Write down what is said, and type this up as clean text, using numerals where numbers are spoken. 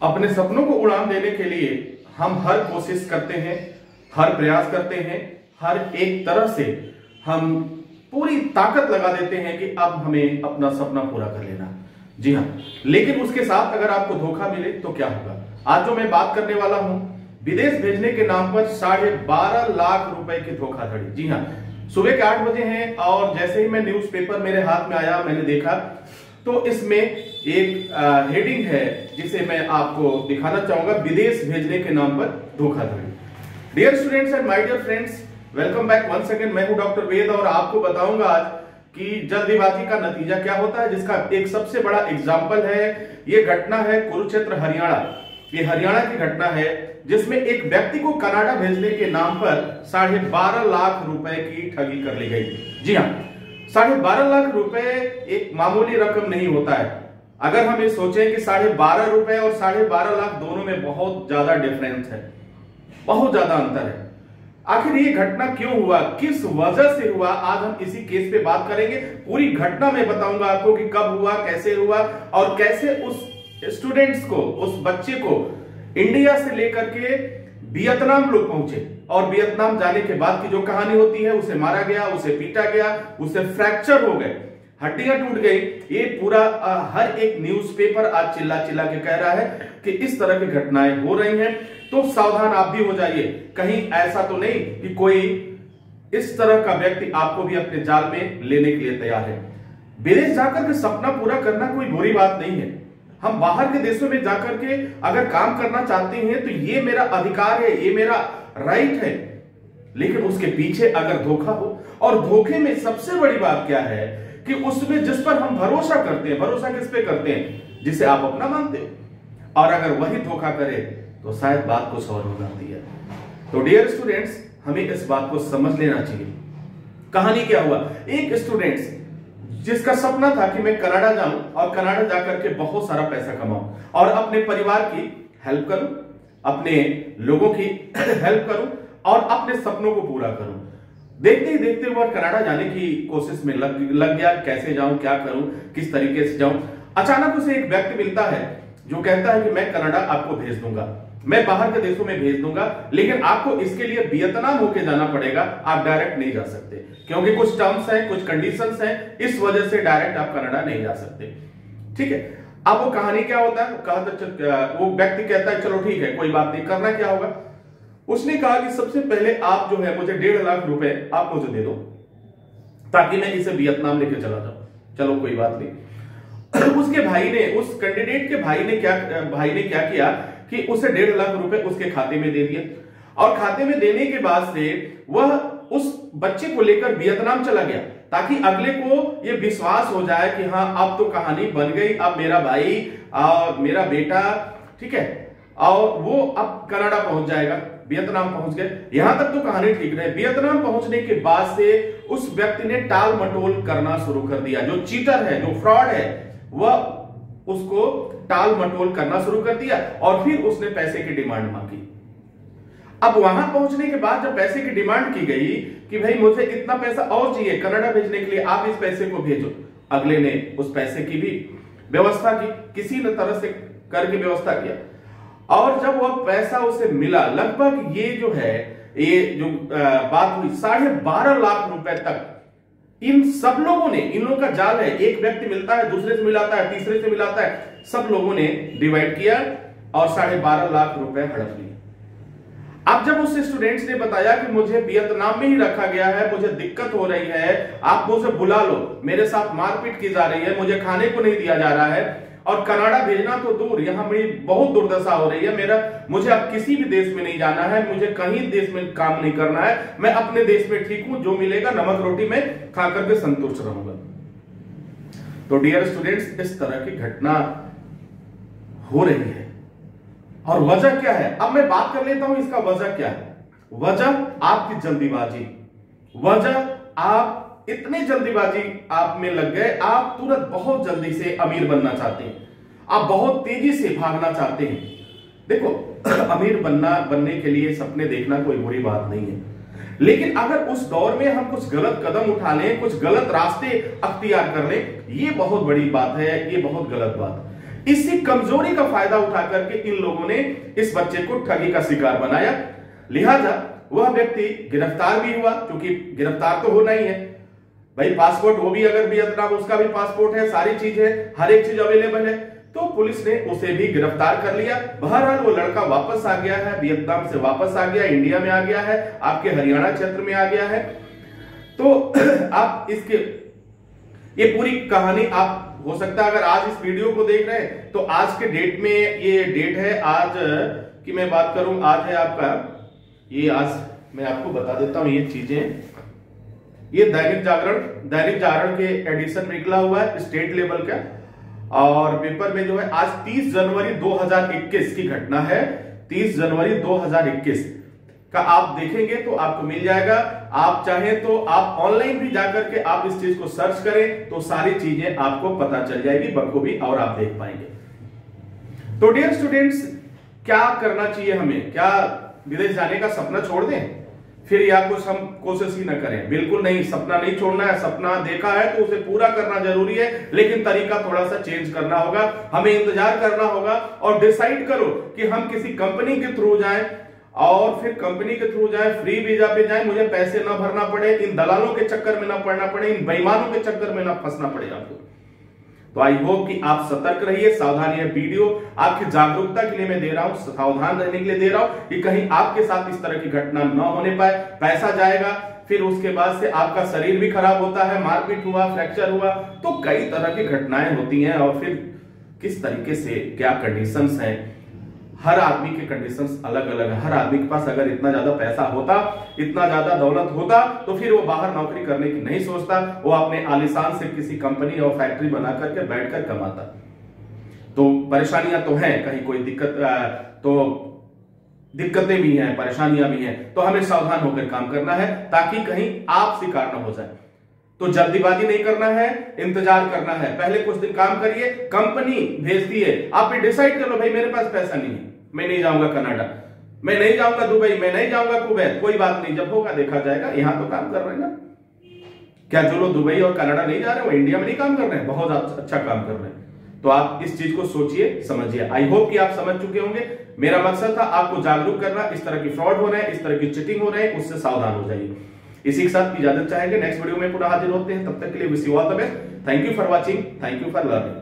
अपने सपनों को उड़ान देने के लिए हम हर कोशिश करते हैं, हर प्रयास करते हैं, हर एक तरह से हम पूरी ताकत लगा देते हैं कि अब हमें अपना सपना पूरा कर लेना। जी हाँ, लेकिन उसके साथ अगर आपको धोखा मिले तो क्या होगा? आज जो मैं बात करने वाला हूं, विदेश भेजने के नाम पर 12.5 लाख रुपए की धोखाधड़ी। जी हाँ, सुबह के 8 बजे हैं और जैसे ही मैं न्यूज़पेपर मेरे हाथ में आया, मैंने देखा तो इसमें एक हेडिंग है जिसे मैं आपको दिखाना चाहूंगा, विदेश भेजने के नाम पर धोखाधड़ी। Dear students and my dear friends, welcome back once again. मैं हूं डॉक्टर वेद और आपको बताऊंगा आज कि जल्दबाजी का नतीजा क्या होता है, जिसका एक सबसे बड़ा एग्जाम्पल है। ये घटना है कुरुक्षेत्र हरियाणा। ये हरियाणा की घटना है जिसमें एक व्यक्ति को कनाडा भेजने के नाम पर 12.5 लाख रुपए की ठगी कर ली गई। जी हाँ, 12.5 लाख रुपए एक मामूली रकम नहीं होता है। अगर हम ये सोचें कि 12.5 रुपए और 12.5 लाख दोनों में बहुत ज्यादा डिफरेंस है, बहुत ज्यादा अंतर है। आखिर ये घटना क्यों हुआ, किस वजह से हुआ, आज हम इसी केस पे बात करेंगे। पूरी घटना मैं बताऊंगा आपको कि कब हुआ, कैसे हुआ और कैसे उस स्टूडेंट्स को, उस बच्चे को इंडिया से लेकर के वियतनाम लोग पहुंचे और वियतनाम जाने के बाद की जो कहानी होती है, उसे मारा गया, उसे पीटा गया, उसे फ्रैक्चर हो गए, हड्डियां टूट गई। ये पूरा हर एक न्यूज़पेपर आज चिल्ला चिल्ला के कह रहा है कि इस तरह की घटनाएं हो रही हैं। तो सावधान आप भी हो जाइए, कहीं ऐसा तो नहीं कि कोई इस तरह का व्यक्ति आपको भी अपने जाल में लेने के लिए तैयार है। विदेश जाकर के सपना पूरा करना कोई बुरी बात नहीं है। हम बाहर के देशों में जाकर के अगर काम करना चाहते हैं तो ये मेरा अधिकार है, ये मेरा राइट है। लेकिन उसके पीछे अगर धोखा हो, और धोखे में सबसे बड़ी बात क्या है कि उसमें जिस पर हम भरोसा करते हैं, भरोसा किस पे करते हैं? जिसे आप अपना मानते हो। और अगर वही धोखा करे तो शायद बात कुछ और हो जाती है। तो डियर स्टूडेंट्स, हमें इस बात को समझ लेना चाहिए। कहानी क्या हुआ, एक स्टूडेंट्स जिसका सपना था कि मैं कनाडा जाऊं और कनाडा जाकर के बहुत सारा पैसा कमाऊं और अपने परिवार की हेल्प करूं, अपने लोगों की हेल्प करूं और अपने सपनों को पूरा करूं। देखते ही देखते वह कनाडा जाने की कोशिश में लग गया। कैसे जाऊं, क्या करूं, किस तरीके से जाऊं। अचानक उसे एक व्यक्ति मिलता है जो कहता है कि मैं कनाडा आपको भेज दूंगा, मैं बाहर के देशों में भेज दूंगा, लेकिन आपको इसके लिए वियतनाम होके जाना पड़ेगा, आप डायरेक्ट नहीं जा सकते क्योंकि कुछ टर्म्स हैं, कुछ कंडीशंस हैं, इस वजह से डायरेक्ट आप कनाडा नहीं जा सकते। ठीक है, अब वो कहानी क्या होता है, वो व्यक्ति कहता है चलो ठीक है, कोई बात नहीं, करना क्या होगा। उसने कहा कि सबसे पहले आप जो है मुझे 1.5 लाख रुपए आप मुझे दे दो ताकि मैं इसे वियतनाम लेके चला जाऊं। चलो कोई बात नहीं। उसके भाई ने, उस कैंडिडेट के भाई ने क्या किया कि उसे 1.5 लाख रुपए उसके खाते में दे दिए और खाते में देने के बाद से वह उस बच्चे को लेकर वियतनाम चला गया ताकि अगले को यह विश्वास हो जाए कि हाँ अब तो कहानी बन गई, अब मेरा भाई और मेरा बेटा, ठीक है, और वो अब कनाडा पहुंच जाएगा। वियतनाम पहुंच गए, यहां तक तो कहानी ठीक रहे। वियतनाम पहुंचने के बाद से उस व्यक्ति ने टाल मटोल करना शुरू कर दिया। जो चीटर है, जो फ्रॉड है, वह उसको टाल मटोल करना शुरू कर दिया और फिर उसने पैसे की डिमांड मांगी। अब वहां पहुंचने के बाद जब पैसे की डिमांड की गई कि भाई मुझे इतना पैसा और चाहिए कनाडा भेजने के लिए, आप इस पैसे को भेजो, अगले ने उस पैसे की भी व्यवस्था की, किसी न तरह से करके व्यवस्था किया। और जब वह पैसा उसे मिला, लगभग ये जो है, ये जो बात हुई 12.5 लाख रुपए तक इन सब लोगों ने, इन लोगों का जाल है, एक व्यक्ति मिलता है, दूसरे से मिलाता है, तीसरे से मिलाता है, सब लोगों ने डिवाइड किया और 12.5 लाख रुपए हड़प लिए। अब जब उस स्टूडेंट्स ने बताया कि मुझे वियतनाम में ही रखा गया है, मुझे दिक्कत हो रही है, आप मुझे बुला लो, मेरे साथ मारपीट की जा रही है, मुझे खाने को नहीं दिया जा रहा है और कनाडा भेजना तो दूर, यहां मेरी बहुत दुर्दशा हो रही है, मुझे अब किसी भी देश में नहीं जाना है, मुझे कहीं देश में काम नहीं करना है, मैं अपने देश में ठीक हूं, जो मिलेगा नमक रोटी में खा करके संतुष्ट रहूंगा। तो डियर स्टूडेंट्स, इस तरह की घटना हो रही है और वजह क्या है, अब मैं बात कर लेता हूं इसका वजह क्या है। वजह आपकी जल्दीबाजी, वजह आप इतनी जल्दीबाजी आप में लग गए, आप तुरंत बहुत जल्दी से अमीर बनना चाहते हैं, आप बहुत तेजी से भागना चाहते हैं। देखो, अमीर बनने के लिए सपने देखना कोई बुरी बात नहीं है, लेकिन अगर उस दौर में हम कुछ गलत कदम उठा लें, कुछ गलत रास्ते अख्तियार कर लें, ये बहुत बड़ी बात है, ये बहुत गलत बात। इसी कमजोरी का फायदा उठा करके इन लोगों ने इस बच्चे को ठगी का शिकार बनाया। लिहाजा वह व्यक्ति गिरफ्तार भी हुआ, क्योंकि गिरफ्तार तो होना ही है भाई। पासपोर्ट, वो भी अगर वियतनाम, उसका भी पासपोर्ट है, सारी चीज है, हर एक चीज अवेलेबल है। तो पुलिस ने उसे भी गिरफ्तार कर लिया। बहरहाल वो लड़का वापस आ गया है, वियतनाम से वापस आ गया, इंडिया में आ गया है, आपके हरियाणा क्षेत्र में आ गया है। तो आप इसके ये पूरी कहानी आप हो सकता है अगर आज इस वीडियो को देख रहे हैं तो आज के डेट में, ये डेट है आज की मैं बात करूं, आज है आपका ये, आज मैं आपको बता देता हूं ये चीजें। ये दैनिक जागरण के एडिशन में निकला हुआ है स्टेट लेवल का, और पेपर में जो है आज 30 जनवरी 2021 की घटना है। 30 जनवरी 2021 का आप देखेंगे तो आपको मिल जाएगा। आप चाहें तो आप ऑनलाइन भी जाकर के आप इस चीज को सर्च करें तो सारी चीजें आपको पता चल जाएगी बखूबी, और आप देख पाएंगे। तो डियर स्टूडेंट्स, क्या करना चाहिए हमें? क्या विदेश जाने का सपना छोड़ दें फिर, या कुछ हम कोशिश ही ना करें? बिल्कुल नहीं, सपना नहीं छोड़ना है। सपना देखा है तो उसे पूरा करना जरूरी है, लेकिन तरीका थोड़ा सा चेंज करना होगा। हमें इंतजार करना होगा और डिसाइड करो कि हम किसी कंपनी के थ्रू जाएं, और फिर कंपनी के थ्रू जाएं, फ्री वीजा पे जाएं, मुझे पैसे ना भरना पड़े, इन दलालों के चक्कर में ना पड़ना पड़े, इन बेईमानों के चक्कर में ना फंसना पड़े आपको। तो आई होप कि आप सतर्क रहिए, सावधान। ये वीडियो आपकी जागरूकता के लिए मैं दे रहा हूं, सावधान रहने के लिए दे रहा हूं कि कहीं आपके साथ इस तरह की घटना न होने पाए। पैसा जाएगा, फिर उसके बाद से आपका शरीर भी खराब होता है, मारपीट हुआ, फ्रैक्चर हुआ, तो कई तरह की घटनाएं होती हैं। और फिर किस तरीके से क्या कंडीशंस हैं, हर आदमी के कंडीशंस अलग अलग है। हर आदमी के पास अगर इतना ज्यादा पैसा होता, इतना ज्यादा दौलत होता, तो फिर वो बाहर नौकरी करने की नहीं सोचता, वो अपने आलीशान से किसी कंपनी और फैक्ट्री बना करके बैठकर कमाता। तो परेशानियां तो हैं, कहीं कोई दिक्कत तो दिक्कतें भी हैं, परेशानियां भी हैं, तो हमें सावधान होकर काम करना है ताकि कहीं आप शिकार न हो जाए। तो जल्दीबाजी नहीं करना है, इंतजार करना है। पहले कुछ दिन काम करिए, कंपनी भेजती है, आप भी डिसाइड कर लो भाई मेरे पास पैसा नहीं है, मैं नहीं जाऊंगा कनाडा, मैं नहीं जाऊंगा दुबई, मैं नहीं जाऊंगा कुवैत, कोई बात नहीं, जब होगा देखा जाएगा। यहां तो काम कर रहे हैं ना, क्या जो लोग दुबई और कनाडा नहीं जा रहे वो इंडिया में नहीं काम कर रहे हैं? बहुत अच्छा काम कर रहे हैं। तो आप इस चीज को सोचिए, समझिए। आई होप कि आप समझ चुके होंगे। मेरा मकसद था आपको जागरूक करना, इस तरह की फ्रॉड हो रहे हैं, इस तरह की चिटिंग हो रहे हैं, उससे सावधान हो जाइए। इसी के साथ इजाजत चाहेंगे, नेक्स्ट वीडियो में पुनः हाजिर होते हैं। तब तक के लिए wish you all the best. Thank you for watching, thank you for learning.